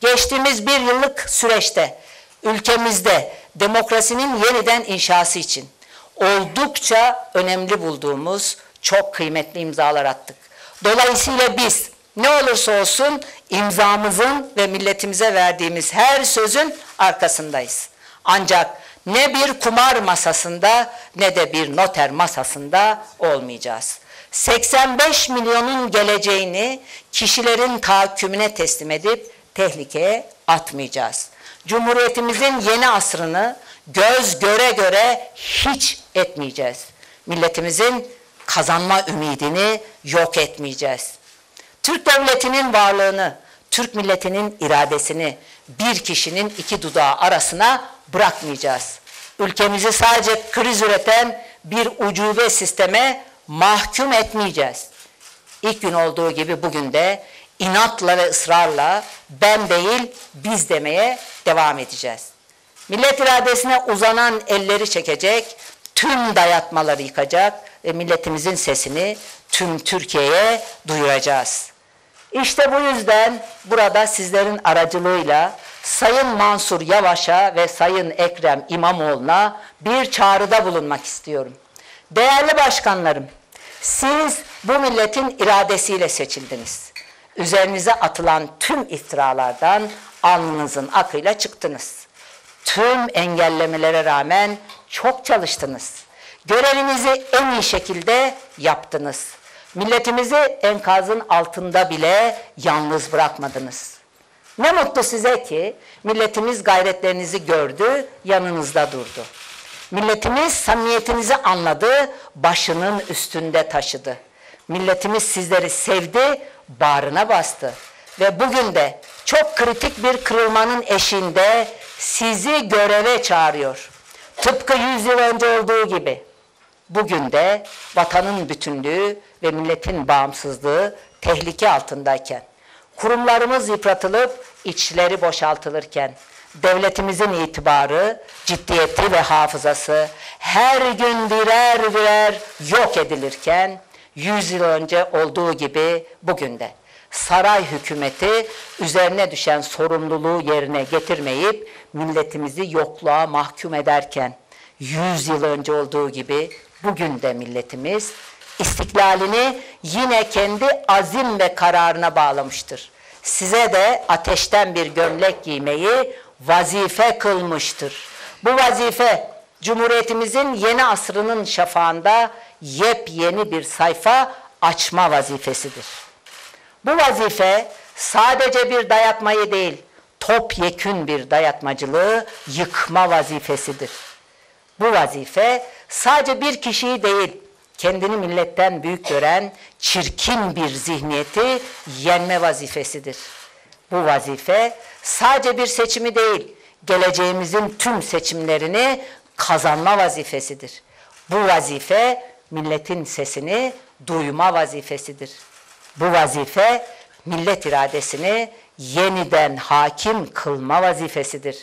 geçtiğimiz bir yıllık süreçte ülkemizde demokrasinin yeniden inşası için oldukça önemli bulduğumuz çok kıymetli imzalar attık. Dolayısıyla biz ne olursa olsun imzamızın ve milletimize verdiğimiz her sözün arkasındayız. Ancak ne bir kumar masasında ne de bir noter masasında olmayacağız. 85 milyonun geleceğini kişilerin tahakkümüne teslim edip tehlikeye atmayacağız. Cumhuriyetimizin yeni asrını göz göre göre hiç etmeyeceğiz. Milletimizin kazanma ümidini yok etmeyeceğiz. Türk devletinin varlığını, Türk milletinin iradesini bir kişinin iki dudağı arasına bırakmayacağız. Ülkemizi sadece kriz üreten bir ucube sisteme mahkum etmeyeceğiz. İlk gün olduğu gibi bugün de inatla ve ısrarla ben değil biz demeye devam edeceğiz. Millet iradesine uzanan elleri çekecek, tüm dayatmaları yıkacak ve milletimizin sesini tüm Türkiye'ye duyuracağız. İşte bu yüzden burada sizlerin aracılığıyla Sayın Mansur Yavaş'a ve Sayın Ekrem İmamoğlu'na bir çağrıda bulunmak istiyorum. Değerli başkanlarım, siz bu milletin iradesiyle seçildiniz. Üzerinize atılan tüm iftiralardan alnınızın akıyla çıktınız. Tüm engellemelere rağmen çok çalıştınız. Görevinizi en iyi şekilde yaptınız. Milletimizi enkazın altında bile yalnız bırakmadınız. Ne mutlu size ki milletimiz gayretlerinizi gördü, yanınızda durdu. Milletimiz samimiyetinizi anladı, başının üstünde taşıdı. Milletimiz sizleri sevdi, bağrına bastı. Ve bugün de çok kritik bir kırılmanın eşiğinde sizi göreve çağırıyor. Tıpkı 100 yıl önce olduğu gibi. Bugün de vatanın bütünlüğü ve milletin bağımsızlığı tehlike altındayken, kurumlarımız yıpratılıp içleri boşaltılırken, devletimizin itibarı, ciddiyeti ve hafızası her gün birer birer yok edilirken, 100 yıl önce olduğu gibi bugün de saray hükümeti üzerine düşen sorumluluğu yerine getirmeyip milletimizi yokluğa mahkum ederken, 100 yıl önce olduğu gibi bugün de milletimiz istiklalini yine kendi azim ve kararına bağlamıştır. Size de ateşten bir gömlek giymeyi vazife kılmıştır. Bu vazife Cumhuriyetimizin yeni asrının şafağında yepyeni bir sayfa açma vazifesidir. Bu vazife sadece bir dayatmayı değil, topyekün bir dayatmacılığı yıkma vazifesidir. Bu vazife sadece bir kişiyi değil, kendini milletten büyük gören çirkin bir zihniyeti yenme vazifesidir. Bu vazife sadece bir seçimi değil, geleceğimizin tüm seçimlerini kazanma vazifesidir. Bu vazife milletin sesini duyma vazifesidir. Bu vazife millet iradesini yeniden hakim kılma vazifesidir.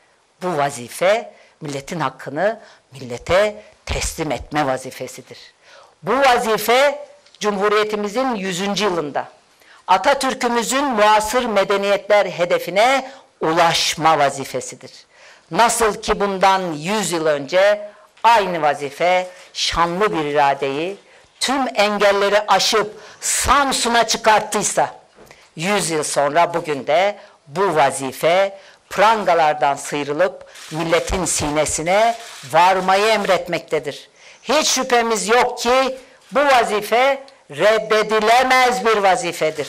Bu vazife milletin hakkını millete teslim etme vazifesidir. Bu vazife Cumhuriyetimizin 100. yılında Atatürk'ümüzün muasır medeniyetler hedefine ulaşma vazifesidir. Nasıl ki bundan 100 yıl önce aynı vazife şanlı bir iradeyi tüm engelleri aşıp Samsun'a çıkarttıysa, 100 yıl sonra bugün de bu vazife prangalardan sıyrılıp milletin sinesine varmayı emretmektedir. Hiç şüphemiz yok ki bu vazife reddedilemez bir vazifedir.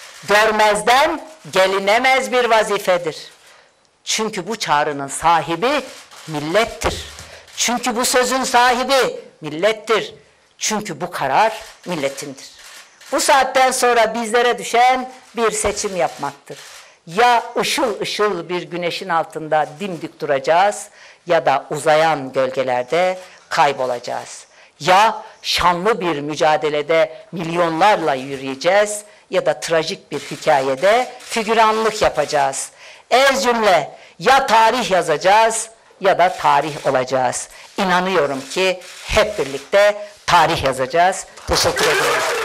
Görmezden gelinemez bir vazifedir. Çünkü bu çağrının sahibi millettir. Çünkü bu sözün sahibi millettir. Çünkü bu karar milletindir. Bu saatten sonra bizlere düşen bir seçim yapmaktır. Ya ışıl ışıl bir güneşin altında dimdik duracağız ya da uzayan gölgelerde kaybolacağız. Ya şanlı bir mücadelede milyonlarla yürüyeceğiz ya da trajik bir hikayede figüranlık yapacağız. Ez cümle ya tarih yazacağız ya da tarih olacağız. İnanıyorum ki hep birlikte tarih yazacağız. Teşekkür ederim.